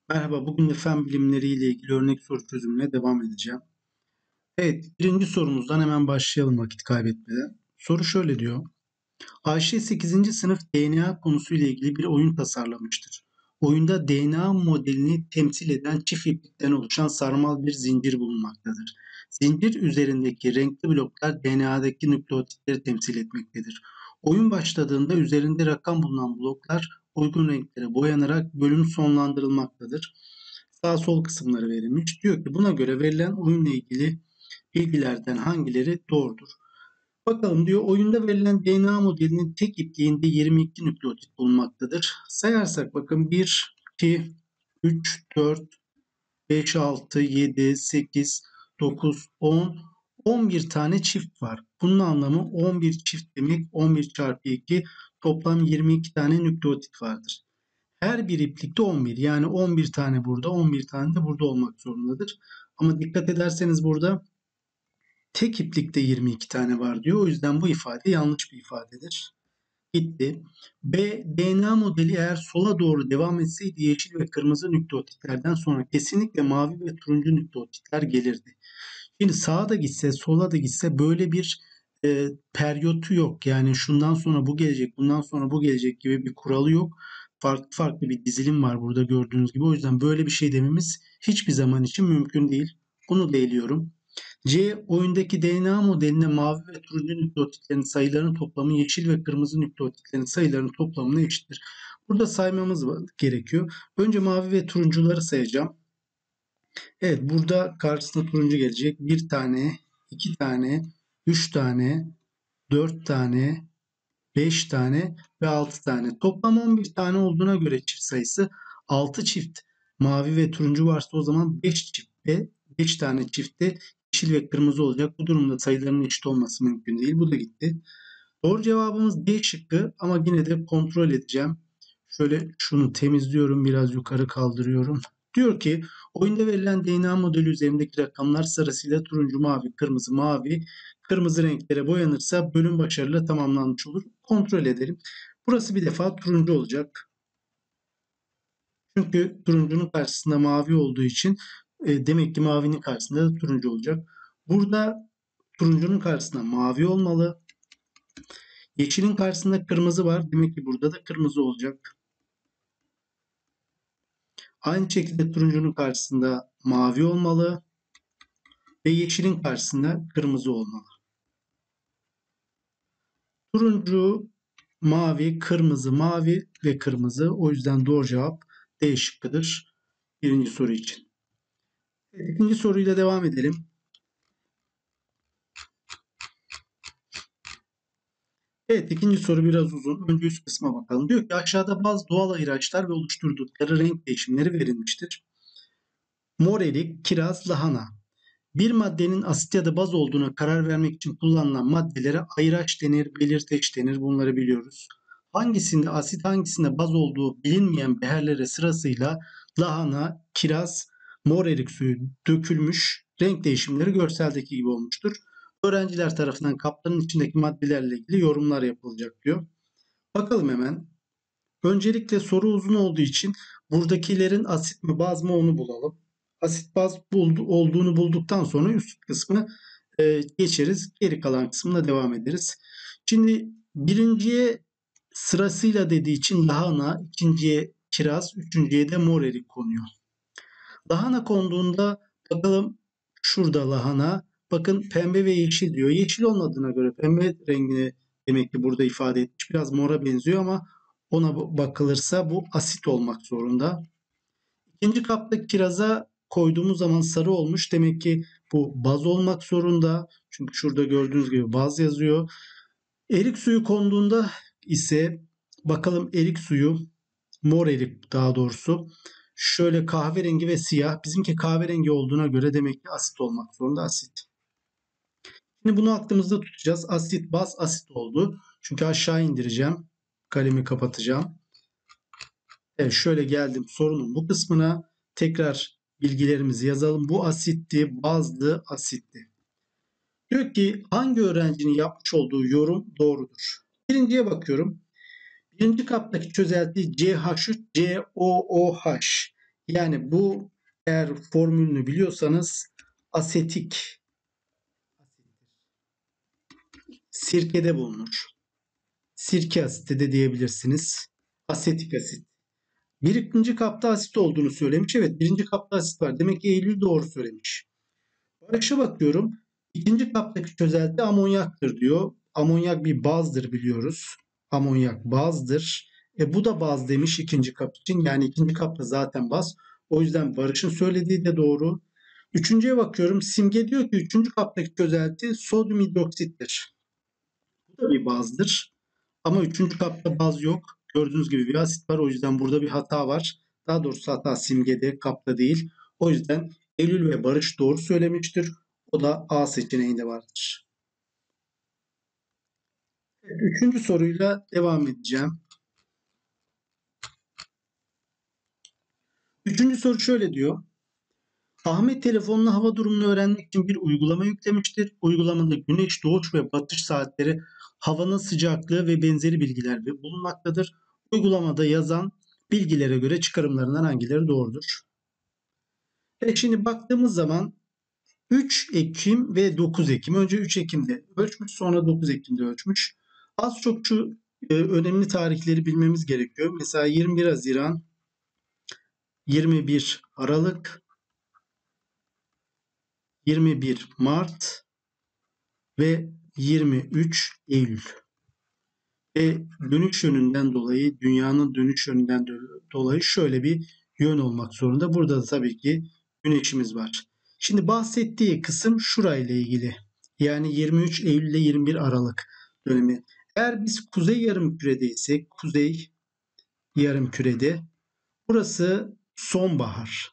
Merhaba, bugün de fen bilimleri ile ilgili örnek soru çözümüne devam edeceğim. Evet, birinci sorumuzdan hemen başlayalım vakit kaybetmeden. Soru şöyle diyor. Ayşe 8. sınıf DNA konusuyla ilgili bir oyun tasarlamıştır. Oyunda DNA modelini temsil eden çift iplikten oluşan sarmal bir zincir bulunmaktadır. Zincir üzerindeki renkli bloklar DNA'daki nükleotitleri temsil etmektedir. Oyun başladığında üzerinde rakam bulunan bloklar uygun renklere boyanarak bölüm sonlandırılmaktadır. Sağ sol kısımları verilmiş. Diyor ki buna göre verilen oyunla ilgili bilgilerden hangileri doğrudur? Bakalım diyor oyunda verilen DNA modelinin tek ipliğinde 22 nükleotit bulunmaktadır. Sayarsak bakın 1, 2, 3, 4, 5, 6, 7, 8, 9, 10, 11 tane çift var. Bunun anlamı 11 çift demek 11 çarpı 2 toplam 22 tane nükleotit vardır. Her bir iplikte 11 yani 11 tane burada 11 tane de burada olmak zorundadır. Ama dikkat ederseniz burada tek iplikte 22 tane var diyor. O yüzden bu ifade yanlış bir ifadedir. Gitti. B. DNA modeli eğer sola doğru devam etseydi yeşil ve kırmızı nükleotitlerden sonra kesinlikle mavi ve turuncu nükleotitler gelirdi. Şimdi sağa da gitse sola da gitse böyle bir periyotu yok. Yani şundan sonra bu gelecek, bundan sonra bu gelecek gibi bir kuralı yok. Farklı farklı bir dizilim var burada gördüğünüz gibi. O yüzden böyle bir şey dememiz hiçbir zaman için mümkün değil. Bunu da eliyorum. C. Oyundaki DNA modeline mavi ve turuncu nükleotitlerin sayılarının toplamı yeşil ve kırmızı nükleotitlerin sayılarının toplamına eşittir. Burada saymamız gerekiyor. Önce mavi ve turuncuları sayacağım. Evet, burada karşısına turuncu gelecek. Bir tane, iki tane, üç tane, dört tane, beş tane ve altı tane. Toplam 11 tane olduğuna göre çift sayısı 6 çift mavi ve turuncu varsa o zaman 5 çift ve 5 tane çiftte yeşil ve kırmızı olacak. Bu durumda sayıların eşit olması mümkün değil. Bu da gitti. Doğru cevabımız D şıkkı ama yine de kontrol edeceğim. Şöyle şunu temizliyorum, biraz yukarı kaldırıyorum. Diyor ki oyunda verilen DNA modeli üzerindeki rakamlar sırasıyla turuncu, mavi, kırmızı, mavi, kırmızı renklere boyanırsa bölüm başarıyla tamamlanmış olur. Kontrol edelim. Burası bir defa turuncu olacak. Çünkü turuncunun karşısında mavi olduğu için demek ki mavinin karşısında da turuncu olacak. Burada turuncunun karşısında mavi olmalı. Yeşilin karşısında kırmızı var. Demek ki burada da kırmızı olacak. Aynı şekilde turuncunun karşısında mavi olmalı ve yeşilin karşısında kırmızı olmalı. Turuncu, mavi, kırmızı, mavi ve kırmızı. O yüzden doğru cevap D şıkkıdır birinci soru için. Evet, ikinci soruyla devam edelim. Evet, ikinci soru biraz uzun. Önce üst kısma bakalım. Diyor ki aşağıda bazı doğal ayıraçlar ve oluşturdukları renk değişimleri verilmiştir. Mor erik, kiraz, lahana. Bir maddenin asit ya da baz olduğuna karar vermek için kullanılan maddelere ayıraç denir, belirteç denir. Bunları biliyoruz. Hangisinde asit hangisinde baz olduğu bilinmeyen beherlere sırasıyla lahana, kiraz, mor erik suyu dökülmüş, renk değişimleri görseldeki gibi olmuştur. Öğrenciler tarafından kapların içindeki maddelerle ilgili yorumlar yapılacak diyor. Bakalım hemen. Öncelikle soru uzun olduğu için buradakilerin asit mi baz mı onu bulalım. Asit baz olduğunu bulduktan sonra üst kısmı geçeriz. Geri kalan kısmına devam ederiz. Şimdi birinciye sırasıyla dediği için lahana, ikinciye kiraz, üçüncüye de mor erik konuyor. Lahana konduğunda bakalım şurada lahana. Bakın pembe ve yeşil diyor. Yeşil olmadığına göre pembe rengini demek ki burada ifade etmiş. Biraz mora benziyor ama ona bakılırsa bu asit olmak zorunda. İkinci kapta kiraza koyduğumuz zaman sarı olmuş. Demek ki bu baz olmak zorunda. Çünkü şurada gördüğünüz gibi baz yazıyor. Erik suyu konduğunda ise bakalım erik suyu, mor erik daha doğrusu. Şöyle kahverengi ve siyah. Bizimki kahverengi olduğuna göre demek ki asit olmak zorunda asit. Şimdi bunu aklımızda tutacağız. Asit, baz, asit oldu. Çünkü aşağı indireceğim. Kalemi kapatacağım. Evet, şöyle geldim sorunun bu kısmına. Tekrar bilgilerimizi yazalım. Bu asitti, bazlı, asitti. Diyor ki hangi öğrencinin yapmış olduğu yorum doğrudur? Birinciye bakıyorum. Birinci kaptaki çözelti CH3COOH Yani bu, eğer formülünü biliyorsanız, asetik sirkede bulunur. Sirke asiti de diyebilirsiniz. Asetik asit. Birinci kapta asit olduğunu söylemiş. Evet, birinci kapta asit var. Demek ki Eylül doğru söylemiş. Barış'a bakıyorum. İkinci kaptaki çözelti amonyaktır diyor. Amonyak bir bazdır biliyoruz. Amonyak bazdır. Bu da baz demiş ikinci kap için. Yani ikinci kapta zaten baz. O yüzden Barış'ın söylediği de doğru. Üçüncüye bakıyorum. Simge diyor ki üçüncü kaptaki çözelti sodyum hidroksittir. Bu da bir bazdır. Ama üçüncü kapta baz yok. Gördüğünüz gibi bir asit var. O yüzden burada bir hata var. Daha doğrusu hata simgede, kapta değil. O yüzden Eylül ve Barış doğru söylemiştir. O da A seçeneğinde vardır. Evet, üçüncü soruyla devam edeceğim. Üçüncü soru şöyle diyor. Ahmet telefonla hava durumunu öğrenmek için bir uygulama yüklemiştir. Uygulamada güneş doğuş ve batış saatleri, havanın sıcaklığı ve benzeri bilgiler bulunmaktadır. Uygulamada yazan bilgilere göre çıkarımlarından hangileri doğrudur? Şimdi baktığımız zaman 3 Ekim ve 9 Ekim. Önce 3 Ekim'de ölçmüş, sonra 9 Ekim'de ölçmüş. Az çok şu önemli tarihleri bilmemiz gerekiyor. Mesela 21 Haziran, 21 Aralık, 21 Mart ve 23 Eylül. Ve dönüş yönünden dolayı, dünyanın dönüş yönünden dolayı şöyle bir yön olmak zorunda. Burada da tabii ki güneşimiz var. Şimdi bahsettiği kısım şurayla ilgili. Yani 23 Eylül ile 21 Aralık dönemi. Eğer biz kuzey yarımküredeysek, kuzey yarımkürede, burası sonbahar.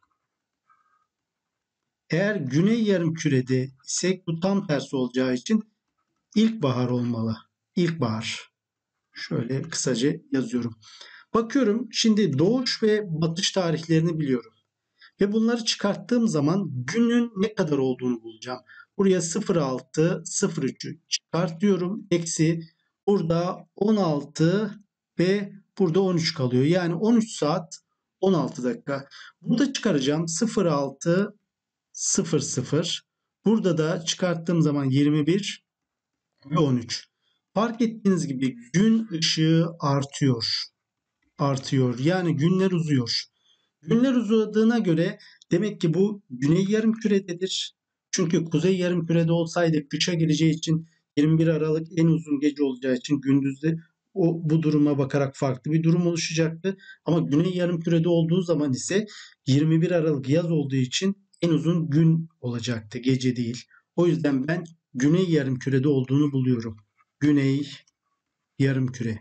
Eğer güney yarımkürede isek bu tam tersi olacağı için ilkbahar olmalı. İlkbahar. Şöyle kısaca yazıyorum. Bakıyorum, şimdi doğuş ve batış tarihlerini biliyorum. Ve bunları çıkarttığım zaman günün ne kadar olduğunu bulacağım. Buraya 06, 03'ü çıkartıyorum. Eksi burada 16 ve burada 13 kalıyor. Yani 13 saat 16 dakika. Burada çıkaracağım 06, 00. Burada da çıkarttığım zaman 21 ve 13. Fark ettiğiniz gibi gün ışığı artıyor. Yani günler uzuyor. Günler uzadığına göre demek ki bu güney yarımkürededir. Çünkü kuzey yarımkürede olsaydı kışa gireceği için 21 Aralık en uzun gece olacağı için gündüzde bu duruma bakarak farklı bir durum oluşacaktı. Ama güney yarımkürede olduğu zaman ise 21 Aralık yaz olduğu için en uzun gün olacaktı, gece değil. O yüzden ben güney yarımkürede olduğunu buluyorum. Güney yarımküre.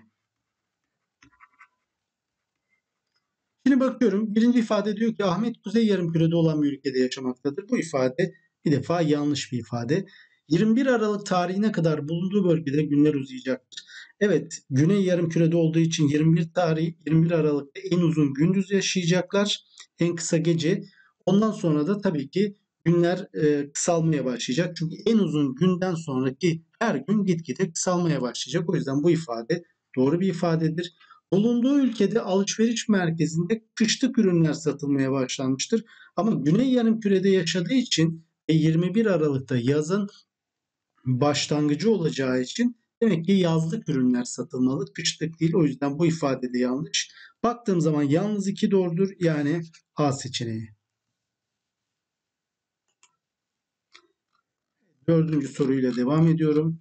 Şimdi bakıyorum, birinci ifade diyor ki Ahmet kuzey yarımkürede olan bir ülkede yaşamaktadır. Bu ifade bir defa yanlış bir ifade. 21 Aralık tarihine kadar bulunduğu bölgede günler uzayacaktır. Evet, güney yarımkürede olduğu için 21 Aralık'ta en uzun gündüz yaşayacaklar. En kısa gece. Ondan sonra da tabii ki günler kısalmaya başlayacak. Çünkü en uzun günden sonraki her gün gitgide kısalmaya başlayacak. O yüzden bu ifade doğru bir ifadedir. Bulunduğu ülkede alışveriş merkezinde kışlık ürünler satılmaya başlanmıştır. Ama Güney Yarımküre'de yaşadığı için 21 Aralık'ta yazın başlangıcı olacağı için demek ki yazlık ürünler satılmalı, kışlık değil. O yüzden bu ifade de yanlış. Baktığım zaman yalnız 2 doğrudur. Yani A seçeneği. Dördüncü soruyla devam ediyorum.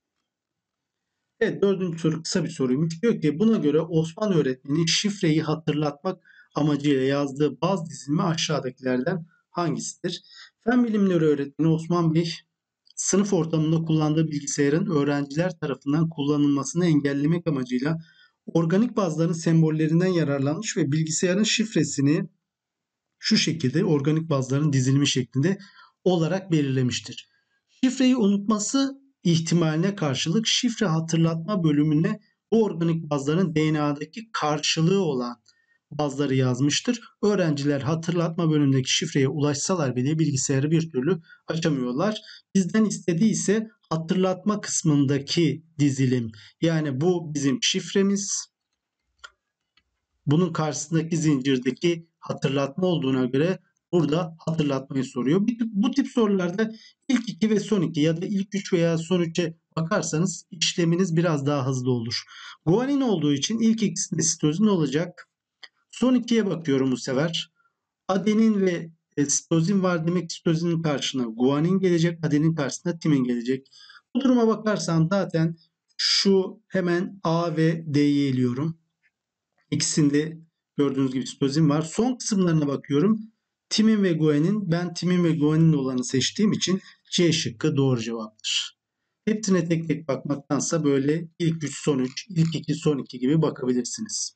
Evet, dördüncü soru kısa bir soruymuş. Diyor ki buna göre Osman öğretmenin şifreyi hatırlatmak amacıyla yazdığı baz dizilimi aşağıdakilerden hangisidir? Fen bilimleri öğretmeni Osman Bey sınıf ortamında kullandığı bilgisayarın öğrenciler tarafından kullanılmasını engellemek amacıyla organik bazların sembollerinden yararlanmış ve bilgisayarın şifresini şu şekilde organik bazların dizilimi şeklinde olarak belirlemiştir. Şifreyi unutması ihtimaline karşılık şifre hatırlatma bölümüne bu organik bazların DNA'daki karşılığı olan bazları yazmıştır. Öğrenciler hatırlatma bölümündeki şifreye ulaşsalar bile bilgisayarı bir türlü açamıyorlar. Bizden istediği ise hatırlatma kısmındaki dizilim. Yani bu bizim şifremiz. Bunun karşısındaki zincirdeki hatırlatma olduğuna göre burada hatırlatmayı soruyor. Bu tip sorularda ilk 2 ve son 2 ya da ilk 3 veya son 3'e bakarsanız işleminiz biraz daha hızlı olur. Guanin olduğu için ilk ikisinde sitozin olacak. Son 2'ye bakıyorum bu sefer. Adenin ve sitozin var demek, sitozinin karşısına guanin gelecek, adenin karşısına timin gelecek. Bu duruma bakarsam zaten şu hemen A ve D'yi eliyorum. İkisinde gördüğünüz gibi sitozin var. Son kısımlarına bakıyorum. Timin ve guanin. Ben timin ve guanin olanı seçtiğim için C şıkkı doğru cevaptır. Hepsine tek tek bakmaktansa böyle ilk 3 son 3, ilk 2 son 2 gibi bakabilirsiniz.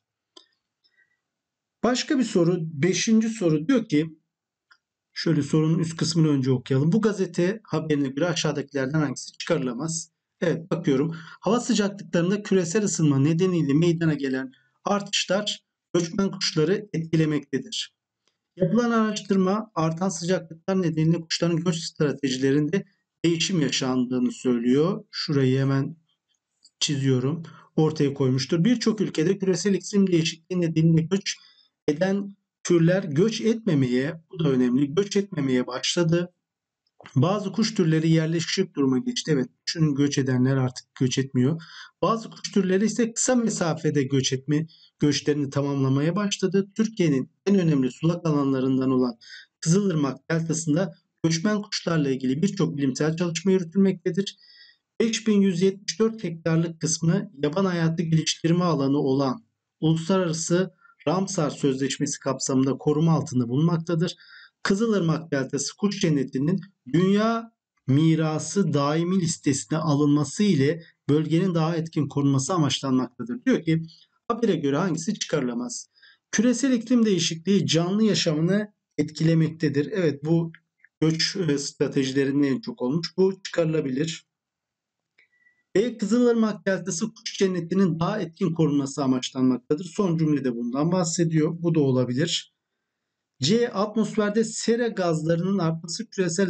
Başka bir soru, 5. soru diyor ki, şöyle sorunun üst kısmını önce okuyalım. Bu gazete haberine göre aşağıdakilerden hangisi çıkarılamaz? Evet, bakıyorum. Hava sıcaklıklarında küresel ısınma nedeniyle meydana gelen artışlar göçmen kuşları etkilemektedir. Yapılan araştırma artan sıcaklıklar nedeniyle kuşların göç stratejilerinde değişim yaşandığını söylüyor. Şurayı hemen çiziyorum. Ortaya koymuştur. Birçok ülkede küresel iklim değişikliği nedeniyle göç eden türler göç etmemeye, bu da önemli, göç etmemeye başladı. Bazı kuş türleri yerleşik duruma geçti. Evet, düşünün, göç edenler artık göç etmiyor. Bazı kuş türleri ise kısa mesafede göçlerini tamamlamaya başladı. Türkiye'nin en önemli sulak alanlarından olan Kızılırmak Deltası'nda göçmen kuşlarla ilgili birçok bilimsel çalışma yürütülmektedir. 5174 hektarlık kısmı yaban hayatı geliştirme alanı olan Uluslararası Ramsar Sözleşmesi kapsamında koruma altında bulunmaktadır. Kızılırmak Deltası Kuş Cenneti'nin Dünya Mirası Daimi listesine alınması ile bölgenin daha etkin korunması amaçlanmaktadır. Diyor ki, habere göre hangisi çıkarılamaz? Küresel iklim değişikliği canlı yaşamını etkilemektedir. Evet, bu göç stratejilerinin en çok olmuş. Bu çıkarılabilir. Kızılırmak Deltası Kuş Cenneti'nin daha etkin korunması amaçlanmaktadır. Son cümlede bundan bahsediyor. Bu da olabilir. C. Atmosferde sera gazlarının artması küresel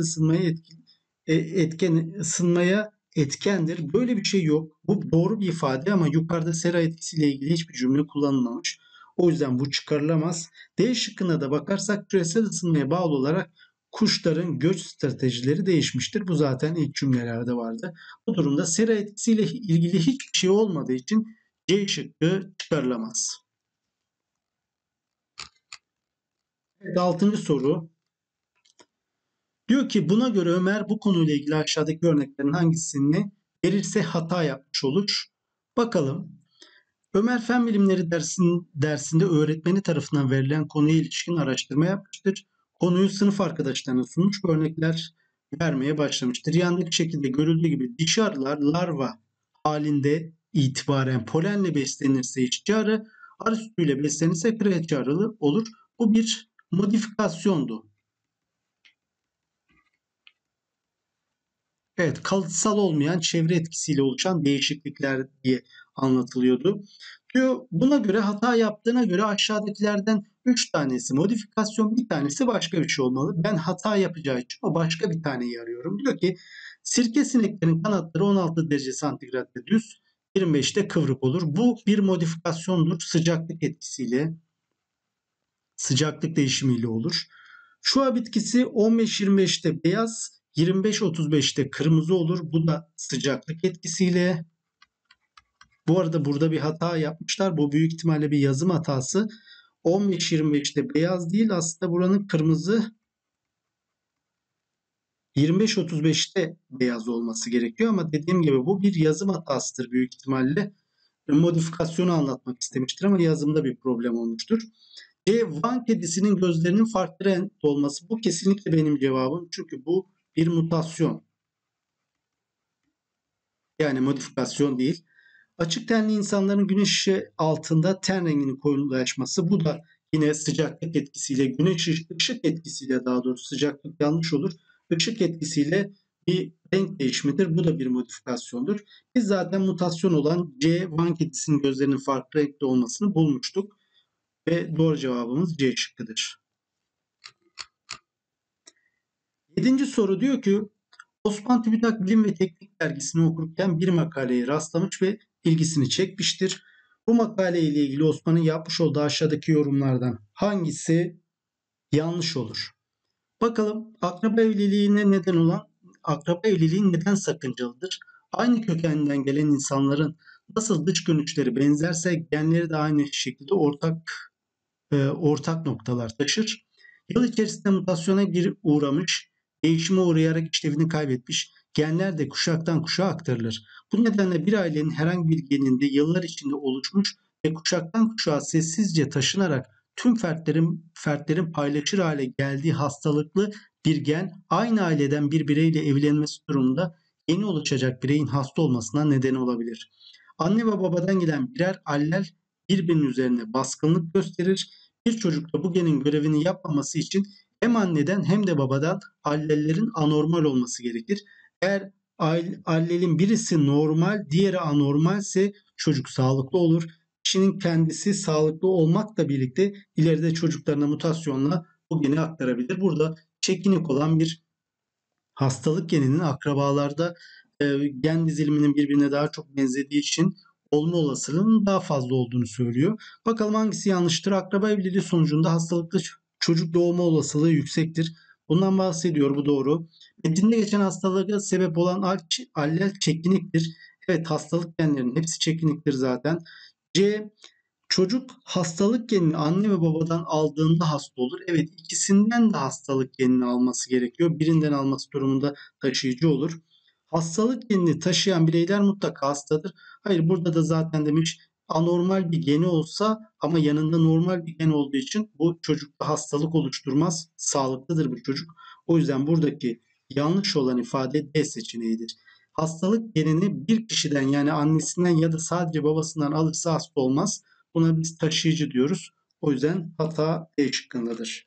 ısınmaya etkendir. Böyle bir şey yok. Bu doğru bir ifade ama yukarıda sera etkisiyle ilgili hiçbir cümle kullanılmamış. O yüzden bu çıkarılamaz. D şıkkına da bakarsak küresel ısınmaya bağlı olarak kuşların göç stratejileri değişmiştir. Bu zaten ilk cümlelerde vardı. Bu durumda sera etkisiyle ilgili hiçbir şey olmadığı için C şıkkı çıkarılamaz. Evet, 6. soru. Diyor ki, buna göre Ömer bu konuyla ilgili aşağıdaki örneklerin hangisini verirse hata yapmış olur. Bakalım. Ömer fen bilimleri dersinde öğretmeni tarafından verilen konuya ilişkin araştırma yapmıştır. Konuyu sınıf arkadaşlarına sunmuş ve örnekler vermeye başlamıştır. Yandaki şekilde görüldüğü gibi dişi arılar larva halinde itibaren polenle beslenirse işçi arı, arı sütüyle beslenirse kraliçe arı olur. Bu bir modifikasyondu. Evet, kalıtsal olmayan çevre etkisiyle oluşan değişiklikler diye anlatılıyordu. Diyor, buna göre hata yaptığına göre aşağıdakilerden 3 tanesi modifikasyon, bir tanesi başka bir şey olmalı. Ben hata yapacağı için o başka bir taneyi arıyorum. Diyor ki, sirke sineklerin kanatları 16 derece santigratta düz, 25'te kıvrık olur. Bu bir modifikasyondur. Sıcaklık değişimiyle olur. Şua bitkisi 15-25'te beyaz, 25-35'te kırmızı olur. Bu da sıcaklık etkisiyle. Bu arada burada bir hata yapmışlar. Bu büyük ihtimalle bir yazım hatası. 15-25'te beyaz değil, aslında buranın kırmızı, 25-35'te beyaz olması gerekiyor ama dediğim gibi bu bir yazım hatasıdır büyük ihtimalle. Modifikasyonu anlatmak istemiştir ama yazımda bir problem olmuştur. Van kedisinin gözlerinin farklı renkte olması. Bu kesinlikle benim cevabım. Çünkü bu bir mutasyon. Yani modifikasyon değil. Açık tenli insanların güneş ışığı altında ten renginin koyulaşması. Bu da yine sıcaklık etkisiyle, güneş ışık etkisiyle, daha doğrusu sıcaklık yanlış olur. Işık etkisiyle bir renk değişimidir. Bu da bir modifikasyondur. Biz zaten mutasyon olan C, Van kedisinin gözlerinin farklı renkte olmasını bulmuştuk. Ve doğru cevabımız C şıkkıdır. 7. soru diyor ki, Osman TÜBİTAK Bilim ve Teknik dergisini okurken bir makaleye rastlamış ve ilgisini çekmiştir. Bu makale ile ilgili Osman'ın yapmış olduğu aşağıdaki yorumlardan hangisi yanlış olur. Bakalım akraba evliliği neden sakıncalıdır? Aynı kökenden gelen insanların nasıl dış görünüşleri benzerse genleri de aynı şekilde ortak noktalar taşır. Yıl içerisinde uğramış, değişime uğrayarak işlevini kaybetmiş, genler de kuşaktan kuşağa aktarılır. Bu nedenle bir ailenin herhangi bir geninde yıllar içinde oluşmuş ve kuşaktan kuşağa sessizce taşınarak tüm fertlerin paylaşır hale geldiği hastalıklı bir gen aynı aileden bir bireyle evlenmesi durumunda yeni oluşacak bireyin hasta olmasına neden olabilir. Anne ve babadan gelen birer allel birbirinin üzerine baskınlık gösterir. Bir çocukta bu genin görevini yapmaması için hem anneden hem de babadan allellerin anormal olması gerekir. Eğer allelin birisi normal, diğeri anormalse çocuk sağlıklı olur. Kişinin kendisi sağlıklı olmakla birlikte ileride çocuklarına mutasyonla bu geni aktarabilir. Burada çekinik olan bir hastalık geninin akrabalarda gen diziliminin birbirine daha çok benzediği için olma olasılığının daha fazla olduğunu söylüyor. Bakalım hangisi yanlıştır? Akraba evliliği sonucunda hastalıklı çocuk doğma olasılığı yüksektir. Bundan bahsediyor. Bu doğru. Metinde geçen hastalığa sebep olan allel çekiniktir. Evet, hastalık genlerinin hepsi çekiniktir zaten. C. Çocuk hastalık genini anne ve babadan aldığında hasta olur. Evet, ikisinden de hastalık genini alması gerekiyor. Birinden alması durumunda taşıyıcı olur. Hastalık genini taşıyan bireyler mutlaka hastadır. Hayır, burada da zaten demiş anormal bir geni olsa ama yanında normal bir gen olduğu için bu çocukta hastalık oluşturmaz. Sağlıklıdır bu çocuk. O yüzden buradaki yanlış olan ifade D seçeneğidir. Hastalık genini bir kişiden yani annesinden ya da sadece babasından alırsa hasta olmaz. Buna biz taşıyıcı diyoruz. O yüzden hata D şıkkındadır.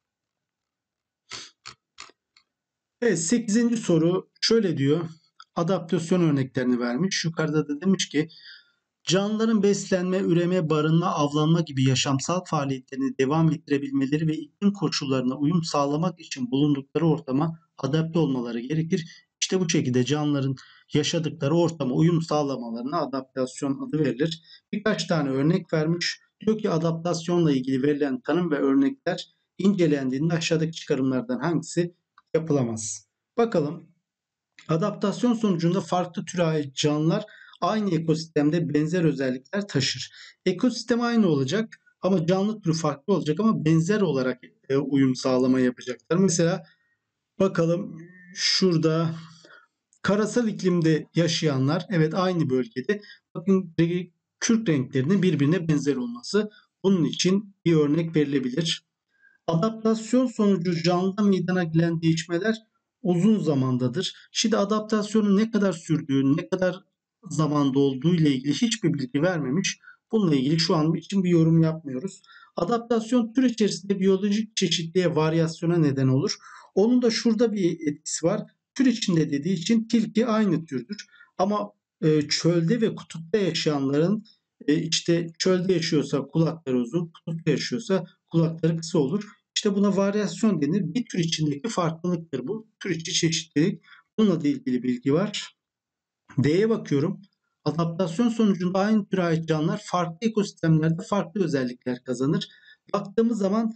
Evet, 8. soru şöyle diyor. Adaptasyon örneklerini vermiş. Yukarıda da demiş ki canlıların beslenme, üreme, barınma, avlanma gibi yaşamsal faaliyetlerini devam ettirebilmeleri ve iklim koşullarına uyum sağlamak için bulundukları ortama adapte olmaları gerekir. İşte bu şekilde canlıların yaşadıkları ortama uyum sağlamalarına adaptasyon adı verilir. Birkaç tane örnek vermiş. Diyor ki adaptasyonla ilgili verilen tanım ve örnekler incelendiğinde aşağıdaki çıkarımlardan hangisi yapılamaz? Bakalım. Adaptasyon sonucunda farklı türe ait canlılar aynı ekosistemde benzer özellikler taşır. Ekosistem aynı olacak ama canlı türü farklı olacak ama benzer olarak uyum sağlama yapacaklar. Mesela bakalım şurada karasal iklimde yaşayanlar evet aynı bölgede. Bakın kürk renklerinin birbirine benzer olması. Bunun için bir örnek verilebilir. Adaptasyon sonucu canlıda meydana gelen değişmeler uzun zamandadır. Şimdi adaptasyonun ne kadar sürdüğü, ne kadar zamanda olduğu ile ilgili hiçbir bilgi vermemiş. Bununla ilgili şu an için bir yorum yapmıyoruz. Adaptasyon tür içerisinde biyolojik çeşitliğe, varyasyona neden olur. Onun da şurada bir etkisi var. Tür içinde dediği için tilki aynı türdür. Ama çölde ve kutupta yaşayanların işte çölde yaşıyorsa kulakları uzun, kutupta yaşıyorsa kulakları kısa olur. İşte buna varyasyon denir. Bir tür içindeki farklılıktır bu. Tür içi çeşitlilik. Bununla da ilgili bilgi var. D'ye bakıyorum. Adaptasyon sonucunda aynı türe ait canlılar farklı ekosistemlerde farklı özellikler kazanır. Baktığımız zaman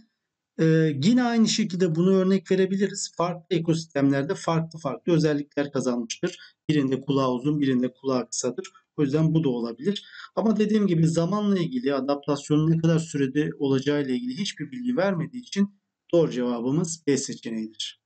yine aynı şekilde bunu örnek verebiliriz. Farklı ekosistemlerde farklı özellikler kazanmıştır. Birinde kulağı uzun, birinde kulağı kısadır. O yüzden bu da olabilir. Ama dediğim gibi zamanla ilgili adaptasyonun ne kadar sürede olacağı ile ilgili hiçbir bilgi vermediği için doğru cevabımız B seçeneğidir.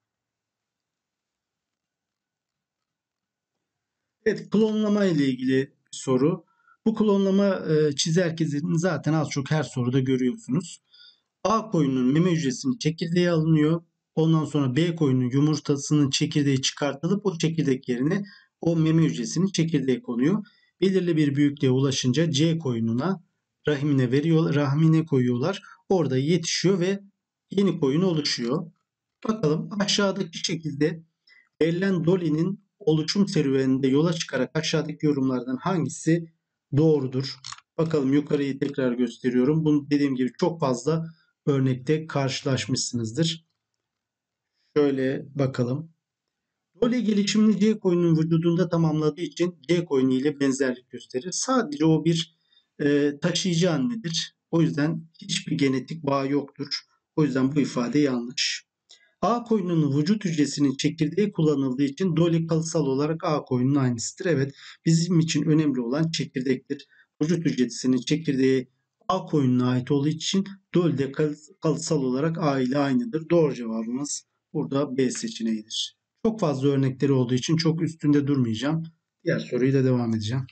Evet, klonlama ile ilgili bir soru. Bu klonlama çizelgesini zaten az çok her soruda görüyorsunuz. A koyunun meme hücresinin çekirdeği alınıyor. Ondan sonra B koyunun yumurtasının çekirdeği çıkartılıp o çekirdek yerine o meme hücresinin çekirdeği konuyor. Belirli bir büyüklüğe ulaşınca C koyununa rahmine koyuyorlar. Orada yetişiyor ve yeni koyun oluşuyor. Bakalım aşağıdaki şekilde verilen Dolly'nin oluşum serüveninde yola çıkarak aşağıdaki yorumlardan hangisi doğrudur? Bakalım yukarıyı tekrar gösteriyorum. Bunu dediğim gibi çok fazla örnekte karşılaşmışsınızdır. Şöyle bakalım. Dolly gelişimini C koyunun vücudunda tamamladığı için C koyunu ile benzerlik gösterir. Sadece o bir taşıyıcı annedir. O yüzden hiçbir genetik bağ yoktur. O yüzden bu ifade yanlış. A koyununun vücut hücresinin çekirdeği kullanıldığı için Dolly kalıtsal olarak A koyunun aynısıdır. Evet, bizim için önemli olan çekirdektir. Vücut hücresinin çekirdeği A koyununa ait olduğu için Dolly de kalıtsal olarak A ile aynıdır. Doğru cevabımız burada B seçeneğidir. Çok fazla örnekleri olduğu için çok üstünde durmayacağım. Diğer soruyla devam edeceğim.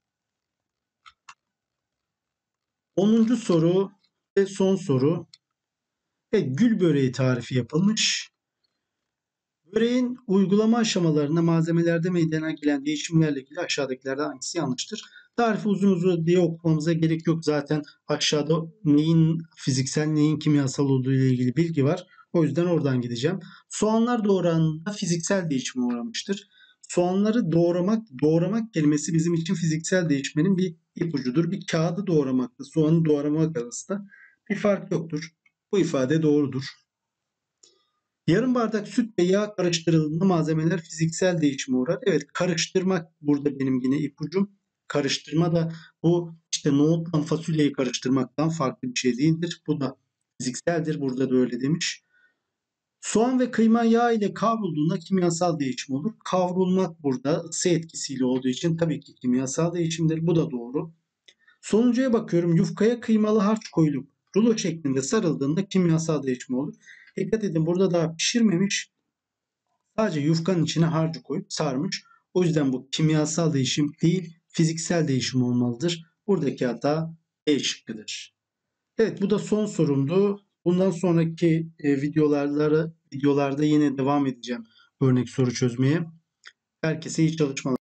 10. soru ve son soru. Gül böreği tarifi yapılmış. Böreğin uygulama aşamalarında malzemelerde meydana gelen değişimlerle ilgili aşağıdakilerden hangisi yanlıştır? Tarifi uzun diye okumamıza gerek yok. Zaten aşağıda neyin fiziksel neyin kimyasal olduğu ile ilgili bilgi var. O yüzden oradan gideceğim. Soğanlar doğranında fiziksel değişime uğramıştır. Soğanları doğramak kelimesi bizim için fiziksel değişmenin bir ipucudur. Bir kağıdı doğramakla soğanı doğramak arasında bir fark yoktur. Bu ifade doğrudur. Yarım bardak süt ve yağ karıştırıldığında malzemeler fiziksel değişime uğrar. Evet, karıştırmak burada benim yine ipucum. Karıştırma da bu işte nohutla fasulyeyi karıştırmaktan farklı bir şey değildir. Bu da fizikseldir. Burada da öyle demiş. Soğan ve kıyma yağ ile kavrulduğunda kimyasal değişim olur. Kavrulmak burada ısı etkisiyle olduğu için tabii ki kimyasal değişimdir. Bu da doğru. Sonuncuya bakıyorum. Yufkaya kıymalı harç koyulup rulo şeklinde sarıldığında kimyasal değişim olur. Dikkat edin, burada daha pişirmemiş. Sadece yufkanın içine harcı koyup sarmış. O yüzden bu kimyasal değişim değil, fiziksel değişim olmalıdır. Buradaki hata E şıkkıdır. Evet, bu da son sorumdu. Bundan sonraki videolarda yine devam edeceğim örnek soru çözmeye. Herkese iyi çalışmalar.